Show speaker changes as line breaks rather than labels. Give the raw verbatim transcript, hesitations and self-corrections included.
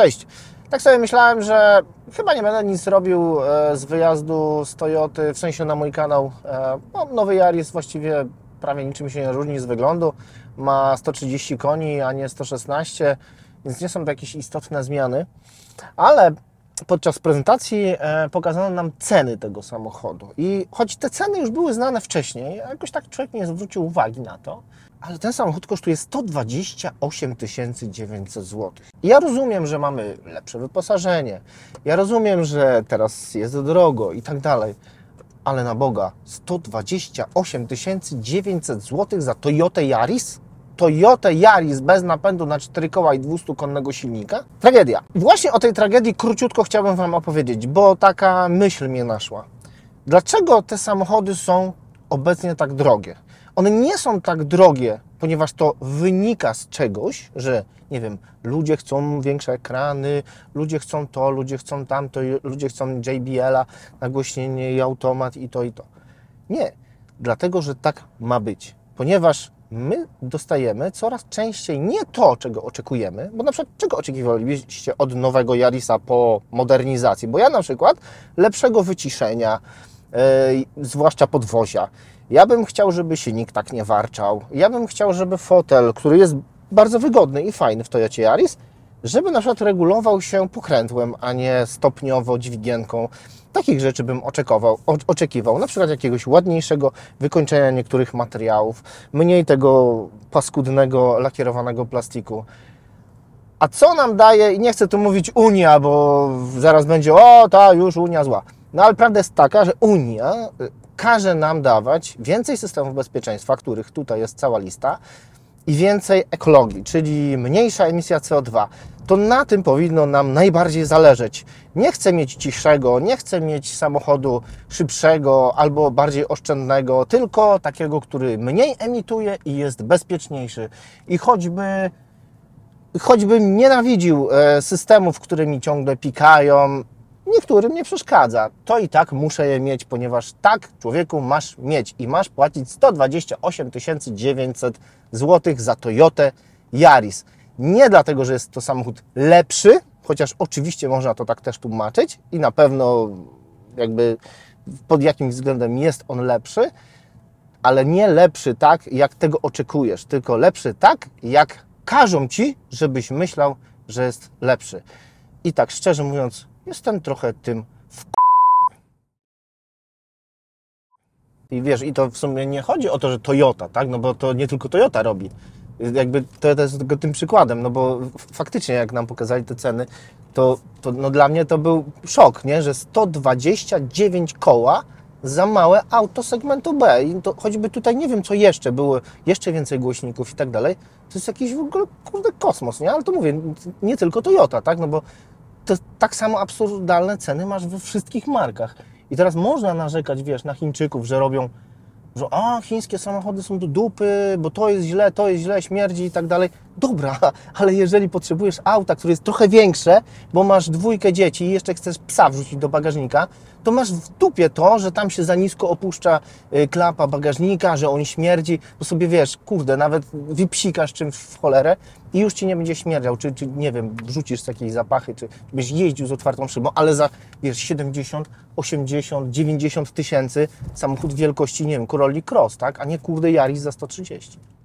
Cześć! Tak sobie myślałem, że chyba nie będę nic robił z wyjazdu z Toyoty, w sensie na mój kanał. No, nowy Yaris właściwie prawie niczym się nie różni z wyglądu. Ma sto trzydzieści koni, a nie sto szesnaście, więc nie są to jakieś istotne zmiany. Ale podczas prezentacji pokazano nam ceny tego samochodu. I choć te ceny już były znane wcześniej, jakoś tak człowiek nie zwrócił uwagi na to, ale ten samochód kosztuje sto dwadzieścia osiem tysięcy dziewięćset złotych. I ja rozumiem, że mamy lepsze wyposażenie, ja rozumiem, że teraz jest drogo i tak dalej, ale na Boga, sto dwadzieścia osiem tysięcy dziewięćset złotych za Toyotę Yaris? Toyotę Yaris bez napędu na cztery koła i dwustukonnego silnika? Tragedia. Właśnie o tej tragedii króciutko chciałbym Wam opowiedzieć, bo taka myśl mnie naszła. Dlaczego te samochody są obecnie tak drogie? One nie są tak drogie, ponieważ to wynika z czegoś, że nie wiem, ludzie chcą większe ekrany, ludzie chcą to, ludzie chcą tamto, ludzie chcą J B L a, nagłośnienie i automat i to i to. Nie, dlatego, że tak ma być, ponieważ my dostajemy coraz częściej nie to, czego oczekujemy, bo na przykład czego oczekiwalibyście od nowego Yarisa po modernizacji? Bo ja na przykład lepszego wyciszenia, yy, zwłaszcza podwozia. Ja bym chciał, żeby silnik tak nie warczał. Ja bym chciał, żeby fotel, który jest bardzo wygodny i fajny w Toyocie Yaris, żeby na przykład regulował się pokrętłem, a nie stopniowo dźwigienką. Takich rzeczy bym oczekiwał, oczekiwał, na przykład jakiegoś ładniejszego wykończenia niektórych materiałów, mniej tego paskudnego, lakierowanego plastiku. A co nam daje, i nie chcę tu mówić Unia, bo zaraz będzie, o ta już Unia zła. No ale prawda jest taka, że Unia każe nam dawać więcej systemów bezpieczeństwa, których tutaj jest cała lista, i więcej ekologii, czyli mniejsza emisja C O dwa. To na tym powinno nam najbardziej zależeć. Nie chcę mieć cichszego, nie chcę mieć samochodu szybszego albo bardziej oszczędnego, tylko takiego, który mniej emituje i jest bezpieczniejszy. I choćby, choćbym nienawidził systemów, które mi ciągle pikają, niektórym nie przeszkadza. To i tak muszę je mieć, ponieważ tak, człowieku, masz mieć i masz płacić sto dwadzieścia osiem tysięcy dziewięćset złotych za Toyotę Yaris. Nie dlatego, że jest to samochód lepszy, chociaż oczywiście można to tak też tłumaczyć i na pewno jakby pod jakimś względem jest on lepszy, ale nie lepszy tak, jak tego oczekujesz, tylko lepszy tak, jak każą Ci, żebyś myślał, że jest lepszy. I tak szczerze mówiąc, jestem trochę tym w... I wiesz, i to w sumie nie chodzi o to, że Toyota, tak? No bo to nie tylko Toyota robi. Jakby to jest tylko tym przykładem, no bo faktycznie jak nam pokazali te ceny, to, to no dla mnie to był szok, nie? Że sto dwadzieścia dziewięć koła za małe auto segmentu B. I to choćby tutaj nie wiem co jeszcze, było jeszcze więcej głośników i tak dalej, to jest jakiś w ogóle, kurde, kosmos, nie? Ale to mówię, nie tylko Toyota, tak? No bo to tak samo absurdalne ceny masz we wszystkich markach. I teraz można narzekać, wiesz, na Chińczyków, że robią, że a, chińskie samochody są do dupy, bo to jest źle, to jest źle, śmierdzi i tak dalej. Dobra, ale jeżeli potrzebujesz auta, które jest trochę większe, bo masz dwójkę dzieci i jeszcze chcesz psa wrzucić do bagażnika, to masz w dupie to, że tam się za nisko opuszcza klapa bagażnika, że on śmierdzi, bo sobie wiesz, kurde, nawet wypsikasz czymś w cholerę i już Ci nie będzie śmierdział, czy, czy nie wiem, wrzucisz jakieś zapachy, czy byś jeździł z otwartą szybą, ale za, wiesz, siedemdziesiąt, osiemdziesiąt, dziewięćdziesiąt tysięcy samochód wielkości, nie wiem, Corolli Cross, tak, a nie kurde Yaris za sto trzydzieści.